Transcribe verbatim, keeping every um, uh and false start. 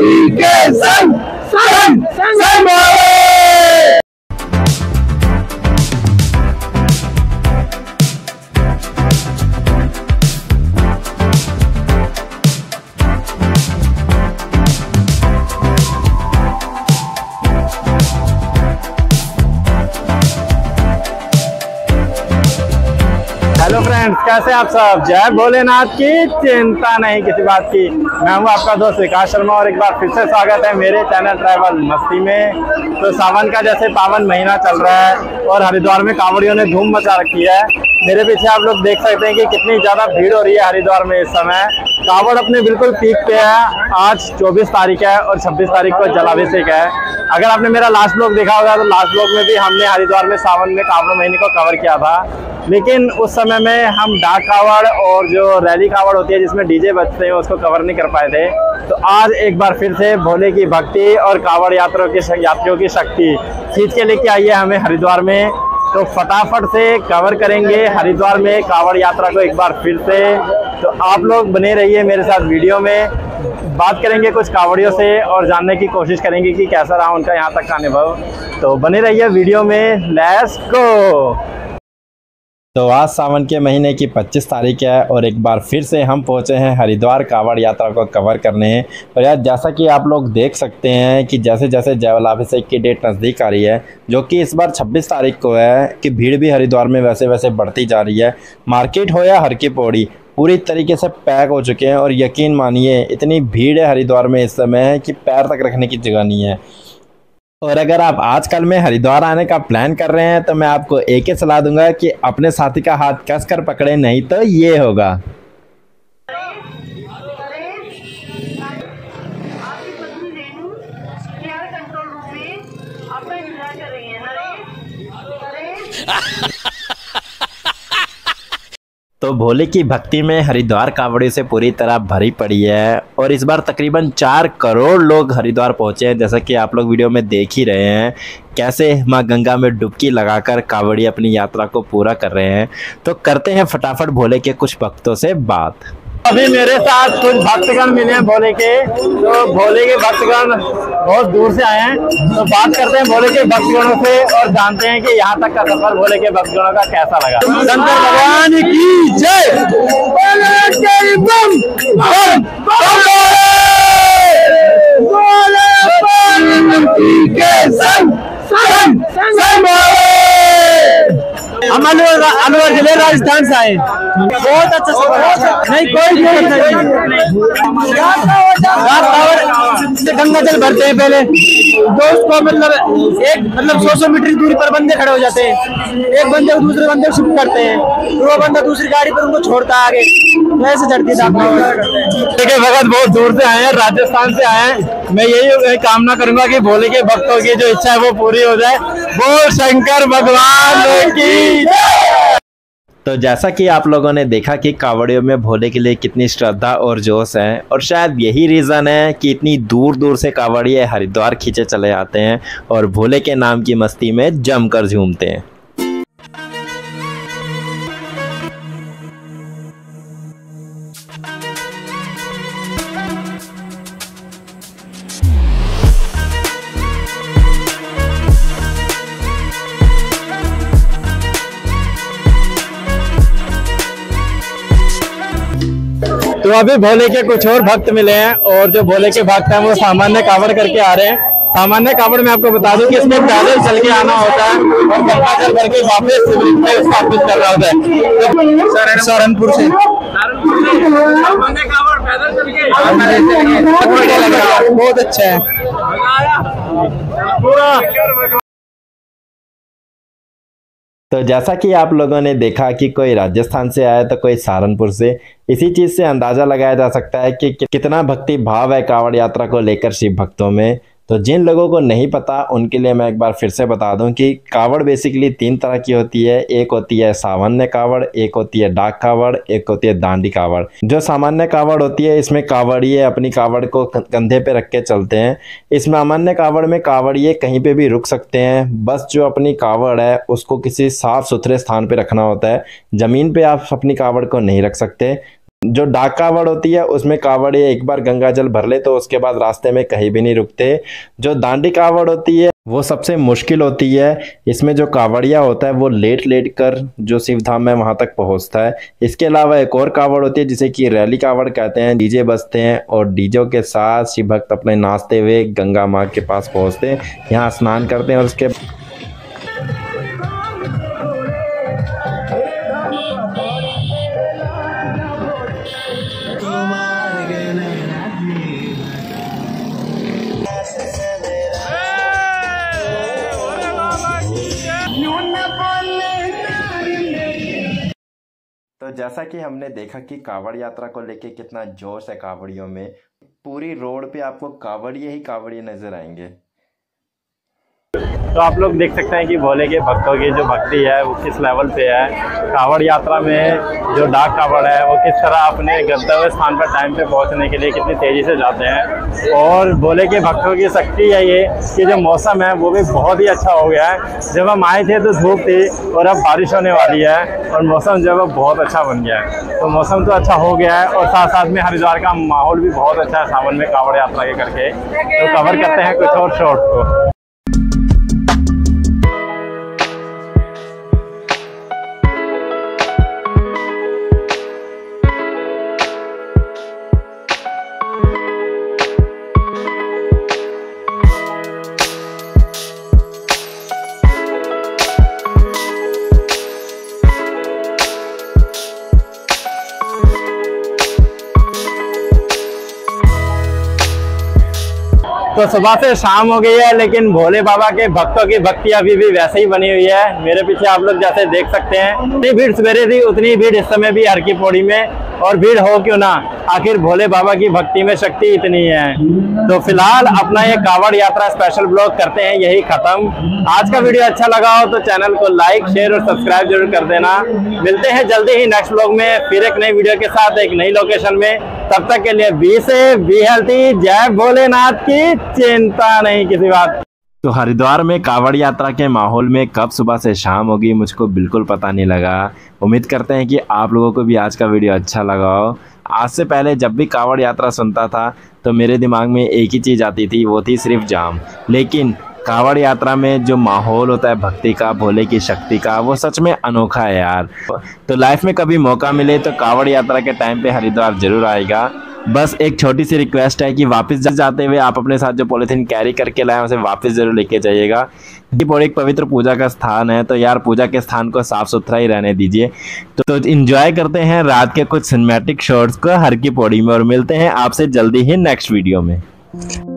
भक्ति के संग संग संग बोले। हेलो फ्रेंड्स, कैसे आप सब। जय भोलेनाथ की, चिंता नहीं किसी बात की। मैं हूं आपका दोस्त विकास शर्मा और एक बार फिर से स्वागत है मेरे चैनल ट्रैवल मस्ती में। तो सावन का जैसे पावन महीना चल रहा है और हरिद्वार में कांवड़ियों ने धूम मचा रखी है। मेरे पीछे आप लोग देख सकते हैं कि कितनी ज़्यादा भीड़ हो रही है हरिद्वार में इस समय। कांवड़ अपने बिल्कुल पीक पे है। आज चौबीस तारीख है और छब्बीस तारीख को जलाभिषेक है। अगर आपने मेरा लास्ट ब्लॉग देखा होगा तो लास्ट ब्लॉग में भी हमने हरिद्वार में सावन में कांवड़ महीने को कवर किया था, लेकिन उस समय में हम डाक कांवड़ और जो रैली कांवड़ होती है जिसमें डीजे बजते हैं उसको कवर नहीं कर पाए थे। तो आज एक बार फिर से भोले की भक्ति और कांवड़ यात्रियों की यात्रियों की शक्ति खींच के लेके आई है हमें हरिद्वार में। तो फटाफट से कवर करेंगे हरिद्वार में कांवड़ यात्रा को एक बार फिर से। तो आप लोग बने रहिए मेरे साथ वीडियो में। बात करेंगे कुछ कांवड़ियों से और जानने की कोशिश करेंगे कि कैसा रहा उनका यहाँ तक का अनुभव। तो बने रहिए वीडियो में, लेट्स गो। तो आज सावन के महीने की पच्चीस तारीख है और एक बार फिर से हम पहुंचे हैं हरिद्वार कांवड़ यात्रा को कवर करने। और यार जैसा कि आप लोग देख सकते हैं कि जैसे जैसे जलाभिषेक की डेट नज़दीक आ रही है, जो कि इस बार छब्बीस तारीख को है, कि भीड़ भी हरिद्वार में वैसे वैसे बढ़ती जा रही है। मार्केट हो या हर की पौड़ी पूरी तरीके से पैक हो चुके हैं और यकीन मानिए इतनी भीड़ है हरिद्वार में इस समय कि पैर तक रखने की जगह नहीं है। और अगर आप आजकल में हरिद्वार आने का प्लान कर रहे हैं तो मैं आपको एक ही सलाह दूंगा कि अपने साथी का हाथ कस कर पकड़े, नहीं तो ये होगा। तो भोले की भक्ति में हरिद्वार कांवड़ियों से पूरी तरह भरी पड़ी है और इस बार तकरीबन चार करोड़ लोग हरिद्वार पहुंचे हैं। जैसा कि आप लोग वीडियो में देख ही रहे हैं कैसे मां गंगा में डुबकी लगाकर कांवड़ी अपनी यात्रा को पूरा कर रहे हैं। तो करते हैं फटाफट भोले के कुछ भक्तों से बात। अभी मेरे साथ कुछ भक्तगण मिले हैं भोले के। तो भोले के भक्तगण बहुत दूर से आए हैं, तो बात करते हैं भोले के भक्तगणों से और जानते हैं कि यहाँ तक का सफर भोले के भक्तगणों का कैसा लगा। शंकर भगवान की जय। हम अलवर अलवर जिले राजस्थान से आए। बहुत अच्छा सफर, नहीं कोई दिक्कत नहीं। गंगा जल भरते हैं पहले दोस्त को, मतलब एक मतलब सौ सौ मीटर दूरी पर बंदे खड़े हो जाते हैं। एक बंदे को दूसरे बंदे को शिफ्ट करते हैं, तो वो बंदा दूसरी गाड़ी पर उनको छोड़ता है आगे, वैसे चढ़ती है। भगत बहुत दूर से आए हैं, राजस्थान से आए हैं। मैं यही कामना करूंगा कि भोले के भक्तों की जो इच्छा है वो पूरी हो जाए। बोल शंकर भगवान की। तो जैसा कि आप लोगों ने देखा कि कांवड़ियों में भोले के लिए कितनी श्रद्धा और जोश है, और शायद यही रीज़न है कि इतनी दूर दूर से कांवड़िए हरिद्वार खींचे चले आते हैं और भोले के नाम की मस्ती में जमकर झूमते हैं। तो अभी भोले के कुछ और भक्त मिले हैं और जो भोले के भक्त हैं वो सामान्य कांवड़ करके आ रहे हैं। सामान्य कांवड़ में आपको बता दूं कि इसमें पैदल चल के आना होता है और गंगा जल भर के वापस शिवलिंग में स्थापित करना होता है। सहारनपुर से सामान्य कांवड़ पैदल चल के बहुत अच्छा है पूरा। तो जैसा कि आप लोगों ने देखा कि कोई राजस्थान से आया तो कोई सहारनपुर से, इसी चीज़ से अंदाज़ा लगाया जा सकता है कि कितना भक्ति भाव है कांवड़ यात्रा को लेकर शिव भक्तों में। तो जिन लोगों को नहीं पता उनके लिए मैं एक बार फिर से बता दूं कि कावड़ बेसिकली तीन तरह की होती है। एक होती है सामान्य कावड़, एक होती है डाक कावड़, एक होती है दांडी कावड़। जो सामान्य कावड़ होती है इसमें कावड़िए अपनी कावड़ को कंधे पे रख के चलते हैं। इस सामान्य कावड़ में कावड़िए कहीं पे भी रुक सकते हैं, बस जो अपनी कावड़ है उसको किसी साफ सुथरे स्थान पे रखना होता है। ज़मीन पे आप अपनी कावड़ को नहीं रख सकते। जो डाक कावड़ होती है उसमें कावड़िए एक बार गंगा जल भर ले तो उसके बाद रास्ते में कहीं भी नहीं रुकते। जो दांडी कावड़ होती है वो सबसे मुश्किल होती है। इसमें जो कावड़िया होता है वो लेट लेट कर जो शिव धाम है वहां तक पहुंचता है। इसके अलावा एक और कावड़ होती है जिसे कि रैली कावड़ कहते हैं। डीजे बजते हैं और डीजे के साथ शिव भक्त अपने नाचते हुए गंगा माँ के पास पहुंचते हैं, यहाँ स्नान करते हैं और उसके तो जैसा कि हमने देखा कि कावड़ यात्रा को लेके कितना जोश है कावड़ियों में। पूरी रोड पे आपको कावड़िए ही कावड़िए नजर आएंगे। तो आप लोग देख सकते हैं कि भोले के भक्तों की जो भक्ति है वो किस लेवल पे है। कावड़ यात्रा में जो डाक कावड़ है वो किस तरह अपने गंतव्य स्थान पर टाइम पे पहुंचने के लिए कितनी तेज़ी से जाते हैं। और भोले के भक्तों की शक्ति है ये कि जो मौसम है वो भी बहुत ही अच्छा हो गया है। जब हम आए थे तो धूप थी और अब बारिश होने वाली है और मौसम जो है बहुत अच्छा बन गया है। तो मौसम तो अच्छा हो गया है और साथ साथ में हरिद्वार का माहौल भी बहुत अच्छा है सावन में कावड़ यात्रा के करके। तो कवर करते हैं कुछ और शॉर्ट को। तो सुबह से शाम हो गई है लेकिन भोले बाबा के भक्तों की भक्ति अभी भी वैसे ही बनी हुई है। मेरे पीछे आप लोग जैसे देख सकते हैं जितनी भीड़ सवेरे थी उतनी भीड़ इस समय भी हर की पौड़ी में, और भीड़ हो क्यों ना, आखिर भोले बाबा की भक्ति में शक्ति इतनी है। तो फिलहाल अपना ये कावड़ यात्रा स्पेशल ब्लॉग करते हैं यही खत्म। आज का वीडियो अच्छा लगा हो तो चैनल को लाइक शेयर और सब्सक्राइब जरूर कर देना। मिलते हैं जल्दी ही नेक्स्ट ब्लॉग में फिर एक नई वीडियो के साथ एक नई लोकेशन में। तब तक के लिए बी सेफ बी हेल्थी। जय भोलेनाथ की चिंता नहीं किसी बात की। तो हरिद्वार में कावड़ यात्रा के माहौल में कब सुबह से शाम होगी मुझको बिल्कुल पता नहीं लगा। उम्मीद करते हैं कि आप लोगों को भी आज का वीडियो अच्छा लगा हो। आज से पहले जब भी कावड़ यात्रा सुनता था तो मेरे दिमाग में एक ही चीज़ आती थी, वो थी सिर्फ जाम। लेकिन कावड़ यात्रा में जो माहौल होता है भक्ति का, भोले की शक्ति का, वो सच में अनोखा है यार। तो लाइफ में कभी मौका मिले तो कावड़ यात्रा के टाइम पे हरिद्वार जरूर आएगा। बस एक छोटी सी रिक्वेस्ट है कि वापस जाते हुए आप अपने साथ जो पॉलीथीन कैरी करके लाए उसे वापस जरूर लेके जाइएगा। ये एक पवित्र पूजा का स्थान है तो यार पूजा के स्थान को साफ सुथरा ही रहने दीजिए। तो, तो इंजॉय करते हैं रात के कुछ सिनेमैटिक शॉट्स को हर की पौड़ी में और मिलते हैं आपसे जल्दी ही नेक्स्ट वीडियो में।